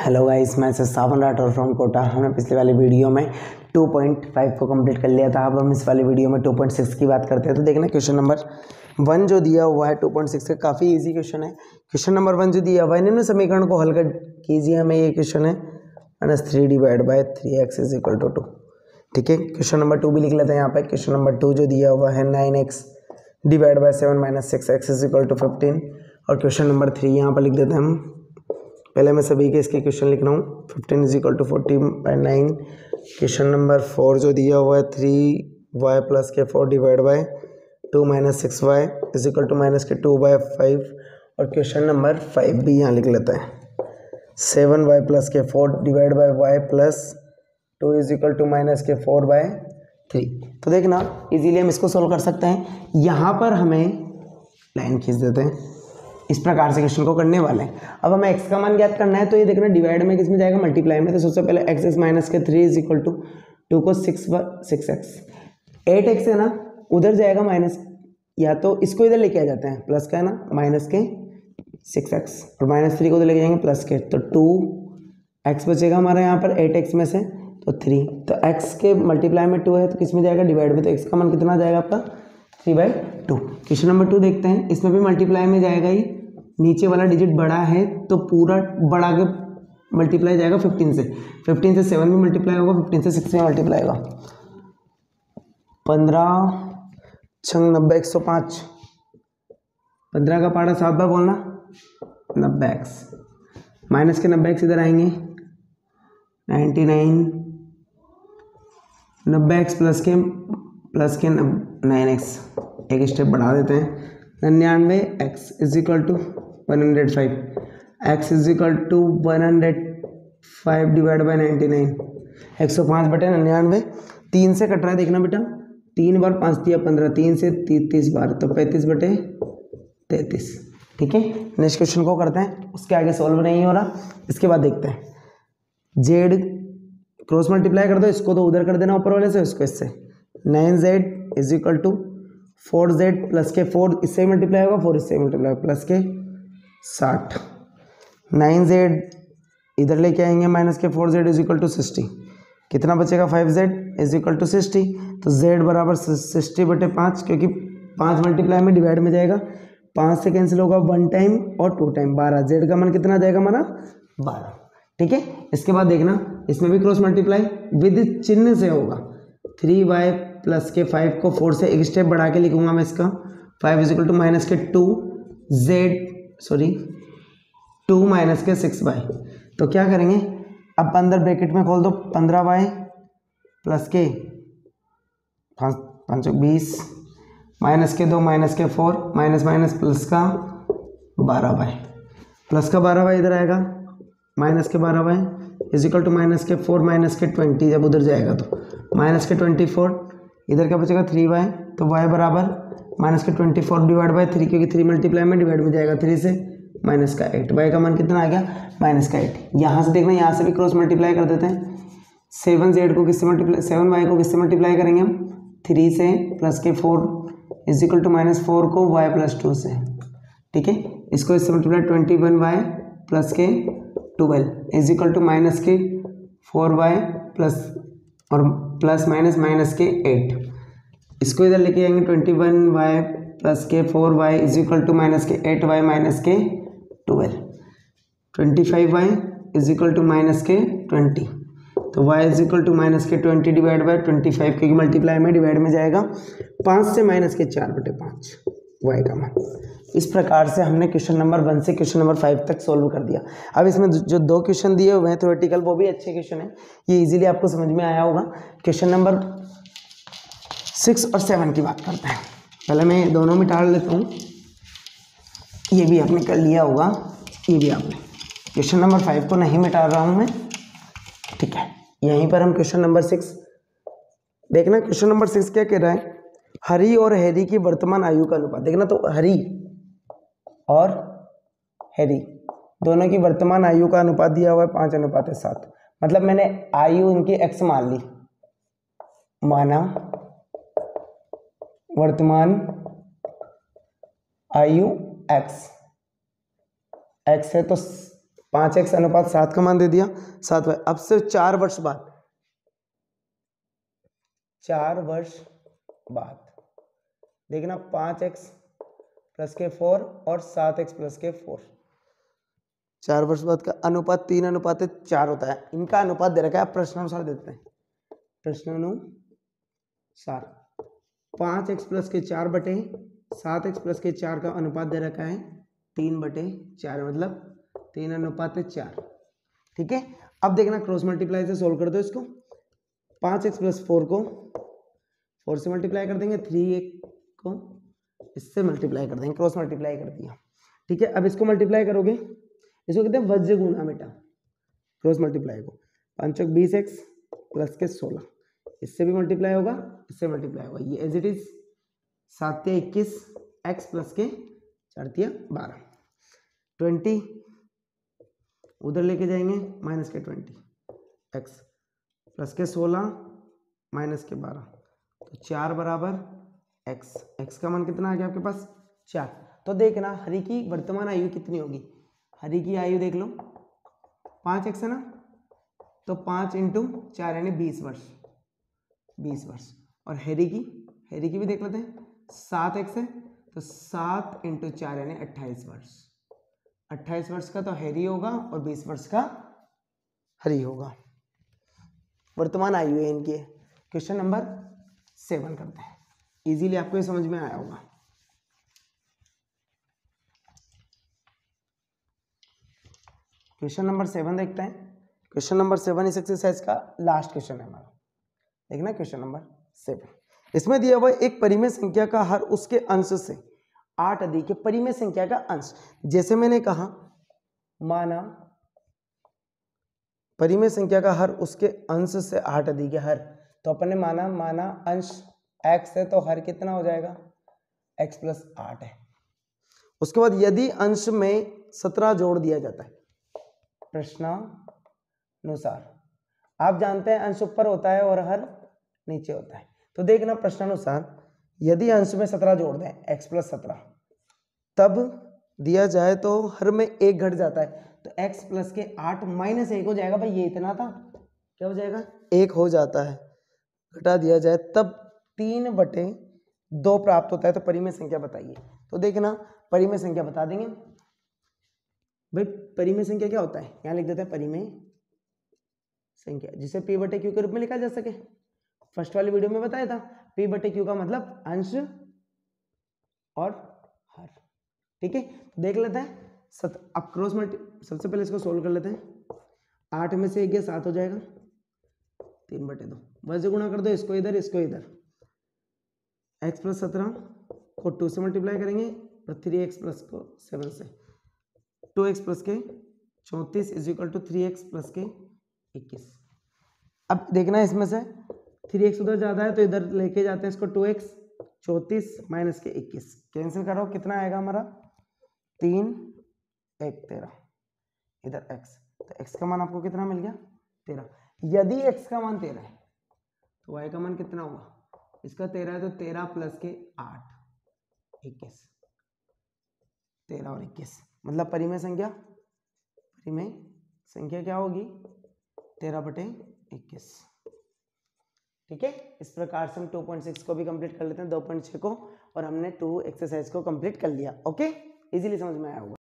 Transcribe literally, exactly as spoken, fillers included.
Hello guys, मैं से सावन Rathore from Kota. हमने पिछले वाली वीडियो में टू पॉइंट फाइव को कंप्लीट कर लिया था। अब हम इस वाली वीडियो में टू पॉइंट सिक्स की बात करते हैं। तो देखना क्वेश्चन नंबर वन जो दिया हुआ है टू पॉइंट सिक्स का काफ़ी इजी क्वेश्चन है। क्वेश्चन नंबर वन जो दिया हुआ है, निम्न समीकरण को हल कर कीजिए। हमें ये क्वेश्चन है minus three divide by three x is equal to two. ठीक है, क्वेश्चन नंबर टू भी लिख लेते हैं यहाँ पे। क्वेश्चन नंबर टू जो दिया हुआ है nine x divide by seven minus six x is equal to fifteen. और क्वेश्चन नंबर थ्री यहाँ पर लिख देते हैं हम। पहले मैं सभी के इसके क्वेश्चन लिख रहा हूँ। Fifteen is equal to forty by nine. Question number four जो दिया हुआ है थ्री वाई प्लस के four divide by two minus six y is equal to minus के टू बाई फाइव। और क्वेश्चन नंबर फाइव भी यहाँ लिख लेते हैं। सेवन वाई प्लस के four divide by y plus two is equal to minus के फोर बाई थ्री। तो देखना इजीली हम इसको सोल्व कर सकते हैं। यहाँ पर हमें लाइन खींच देते हैं। इस प्रकार से क्वेश्चन को करने वाले हैं। अब हमें x का मान ज्ञात करना है। तो ये देखना डिवाइड में किस में जाएगा, मल्टीप्लाई में। तो सबसे पहले x इज माइनस के three is equal to two को six six x eight x है ना, उधर जाएगा माइनस, या तो इसको इधर लेके आ जाते हैं प्लस का है ना, माइनस के सिक्स एक्स और माइनस थ्री को उधर लेके जाएंगे प्लस के, तो टू एक्स बचेगा हमारा यहाँ पर एट एक्स में से, तो थ्री। तो x के मल्टीप्लाई में टू है तो किस में जाएगा, डिवाइड में। तो x का मान कितना जाएगा आपका three by two. Question number two देखते हैं। इसमें भी मल्टीप्लाई में जाएगा ही, नीचे वाला डिजिट बड़ा है तो पूरा बड़ा के मल्टीप्लाई जाएगा फिफ्टीन से। फिफ्टीन से सेवन में मल्टीप्लाई होगा, फिफ्टीन से सिक्स में मल्टीप्लाई होगा। पंद्रह छंग नब्बे एक सौ पाँच। पंद्रह का पारा सात बार बोलना, नब्बे एक्स माइनस के नब्बे एक्स इधर आएंगे, नाइन्टी नाइन। नब्बे एक्स प्लस के प्लस के नाइन एक्स, एक स्टेप बढ़ा देते हैं। निन्यानवे x is equal to one hundred five. X is equal to one hundred five divide by ninety nine. एक सौ पाँच बटे निन्यानवे, तीन से कट रहा है देखना बेटा। तीन बार पाँच दिया पंद्रह, तीन से तीस बार, तो पैंतीस बटे तैंतीस। ठीक है, नेक्स्ट क्वेश्चन को करते हैं। उसके आगे सॉल्व नहीं हो रहा, इसके बाद देखते हैं। जेड क्रॉस मल्टीप्लाई कर दो, इसको तो उधर कर देना ऊपर वाले से, उसको इससे। Nine z is equal to four z plus के फोर इससे मल्टीप्लाई होगा, फोर इससे मल्टीप्लाई प्लस के साठ। नाइन जेड इधर लेके आएंगे माइनस के four z is equal to sixty. कितना बचेगा, five z is equal to sixty. तो जेड बराबर सिक्सटी बटे पाँच, क्योंकि पाँच मल्टीप्लाई में डिवाइड में जाएगा, पाँच से कैंसिल होगा वन टाइम और टू टाइम, बारह। जेड का मान कितना जाएगा हमारा, बारह। ठीक है, इसके बाद देखना इसमें भी क्रॉस मल्टीप्लाई विद चिन्ह से होगा। थ्री वाई प्लस के फाइव को फोर से एक स्टेप बढ़ा के लिखूंगा मैं इसका। Five is equal to minus के two z sorry two minus के सिक्स वाई। तो क्या करेंगे, अब अंदर ब्रैकेट में खोल दो, पंद्रह वाई प्लस के पाँच पाँच बीस माइनस के दो माइनस के फोर माइनस माइनस प्लस का बारह वाई, प्लस का बारह वाई इधर आएगा, माइनस के बारह y is equal to minus के फोर माइनस के ट्वेंटी, जब उधर जाएगा तो माइनस के ट्वेंटी फोर, इधर क्या बचेगा थ्री वाई, तो वाई बराबर माइनस के twenty four divide by three, क्योंकि थ्री मल्टीप्लाई में डिवाइड में जाएगा थ्री से, माइनस का एट। वाई का मान कितना आ गया, माइनस का एट। यहाँ से देखना, यहाँ से भी क्रॉस मल्टीप्लाई कर देते हैं। सेवन जेड को किससे मल्टीप्लाई, सेवन वाई को किससे मल्टीप्लाई करेंगे हम, थ्री से प्लस के four is equal to minus four को वाई प्लस टू से। ठीक है, इसको इससे multiply twenty one y plus के twelve is equal to minus के फोर वाई प्लस और प्लस माइनस माइनस के एट। इसको इधर लेके आएंगे, ट्वेंटी वन वाई प्लस के four y is equal to minus के एट वाई माइनस के twelve. Twenty five y is equal to minus के ट्वेंटी, तो y is equal to minus के twenty divide by twenty five, क्योंकि multiply में divide में जाएगा, पाँच से माइनस के चार बटे पाँच y का मान। इस प्रकार से हमने क्वेश्चन नंबर वन से क्वेश्चन नंबर फाइव तक सोल्व कर दिया। अब इसमें जो दो क्वेश्चन दिए हुए हैं थ्योरेटिकल, वो भी अच्छे क्वेश्चन हैं, ये इजीली आपको समझ में आया होगा। क्वेश्चन नंबर सिक्स और सेवन की बात करते हैं। पहले मैं दोनों मिटा लेता हूँ, ये भी आपने कर लिया होगा, ये भी आपने। क्वेश्चन नंबर फाइव को नहीं मिटा रहा हूँ मैं, ठीक है। यहीं पर हम क्वेश्चन नंबर सिक्स देखना। क्वेश्चन नंबर सिक्स क्या कह रहा है, हरी और हैरी की वर्तमान आयु का अनुपात। देखना, तो हरी और हैरी दोनों की वर्तमान आयु का अनुपात दिया हुआ है पाँच अनुपात है सात। मतलब मैंने आयु उनकी एक्स मान ली, माना वर्तमान आयु एक्स एक्स है तो पाँच एक्स अनुपात सात का मान दे दिया, सात वाई। अब से चार वर्ष बाद, चार वर्ष बाद देखना पाँच एक्स प्लस के फोर और सात एक्स प्लस के फोर, चार वर्ष बाद का अनुपात तीन अनुपात चार होता है। इनका अनुपात दे रखा है, प्रश्नानुसार देते हैं। प्रश्नानुसार पाँच एक्स प्लस के चार बटे सात एक्स प्लस के चार का अनुपात दे रखा है तीन बटे चार, मतलब तीन अनुपात चार। ठीक है, अब देखना क्रॉस मल्टीप्लाई से सोल्व कर दो इसको। पाँच एक्स प्लस फोर को फोर से मल्टीप्लाई कर देंगे, थ्री एक को इससे मल्टीप्लाई कर देंगे, क्रॉस मल्टीप्लाई कर दिया। ठीक है, अब इसको मल्टीप्लाई करोगे, इसको कहते हैं वज्र गुणा बेटा, क्रॉस मल्टीप्लाई को। पाँच चौक बीस एक्स प्लस के सोलह, इससे भी मल्टीप्लाई होगा, इससे मल्टीप्लाई होगा, ये एज इट इज सात या इक्कीस एक्स प्लस के चार तिया बारह, ट्वेंटी उधर लेके जाएंगे माइनस के ट्वेंटी एक्स प्लस के सोलह माइनस के बारह, तो चार बराबर एक्स। एक्स का मान कितना आ गया आपके पास? चार। तो देखना हरि की वर्तमान आयु कितनी होगी। हरि की आयु देख लो, पाँच एक्स है ना, तो पाँच इंटू चार यानी बीस वर्ष, बीस वर्ष। और हेरी की हेरी की भी देख लेते हैं, सात एक्स है तो सात इंटू चार यानी अट्ठाईस वर्ष। अट्ठाईस वर्ष का तो हेरी होगा और बीस वर्ष का हरी होगा। वर्तमान आयु है इनकी। क्वेश्चन नंबर सेवन करते हैं, इजीली आपको ये समझ में आया होगा। क्वेश्चन नंबर सेवन देखते हैं। क्वेश्चन नंबर सेवन इस एक्सरसाइज का लास्ट क्वेश्चन है हमारा। देखना क्वेश्चन नंबर सेवन, इसमें दिया हुआ एक परिमेय संख्या का हर उसके अंश से आठ अधिक है। परिमेय संख्या का अंश, जैसे मैंने कहा माना परिमेय संख्या का हर उसके अंश से आठ अधिक है हर, तो अपन ने माना माना अंश x है तो हर कितना हो जाएगा x प्लस आठ है। उसके बाद यदि अंश में सत्रह जोड़ दिया जाता है प्रश्नानुसार, आप जानते हैं अंश ऊपर होता है और हर नीचे होता है, तो देखना प्रश्नानुसार यदि अंश में सत्रह जोड़ दें x प्लस सत्रह, तब दिया जाए तो हर में एक घट जाता है, तो x प्लस के आठ माइनस एक हो जाएगा। भाई ये इतना था, क्या हो जाएगा एक हो जाता है, घटा दिया जाए तब तीन बटे दो प्राप्त होता है। तो परिमेय संख्या बताइए। तो देखना परिमेय संख्या बता देंगे। भाई परिमेय संख्या क्या होता है, यहाँ लिख देते हैं परिमेय संख्या, जिसे p बटे क्यू के रूप में लिखा जा सके। फर्स्ट वाली वीडियो में बताया था p बटे क्यू का मतलब अंश और हर। ठीक है, देख लेते हैं सत अब क्रॉस मल्टी, सबसे पहले इसको सोल्व कर लेते हैं। आठ में से एक गया सात हो जाएगा, तीन बटे दो, वैसे गुणा कर दो, इसको इधर इसको इधर। एक्स प्लस सत्रह को टू से मल्टीप्लाई करेंगे और थ्री एक्स प्लस को सेवन से, टू एक्स प्लस के चौंतीस is equal to three x plus के इक्कीस। अब देखना इसमें से थ्री एक्स उधर ज़्यादा है तो इधर लेके जाते हैं इसको, टू एक्स चौंतीस माइनस के इक्कीस कैंसिल करो, कितना आएगा हमारा तीन एक तेरह, इधर x, तो x का मान आपको कितना मिल गया तेरह। यदि x का मान तेरह है तो y का मान कितना होगा, इसका तेरह है तो तेरह प्लस के आठ इक्कीस, तेरह और इक्कीस मतलब परिमेय संख्या, परिमेय संख्या क्या होगी तेरह बटे इक्कीस। ठीक है, इस प्रकार से हम टू पॉइंट सिक्स को भी कंप्लीट कर लेते हैं, दो पॉइंट छह को, और हमने टू एक्सरसाइज को कंप्लीट कर लिया। ओके, इजीली समझ में आया होगा।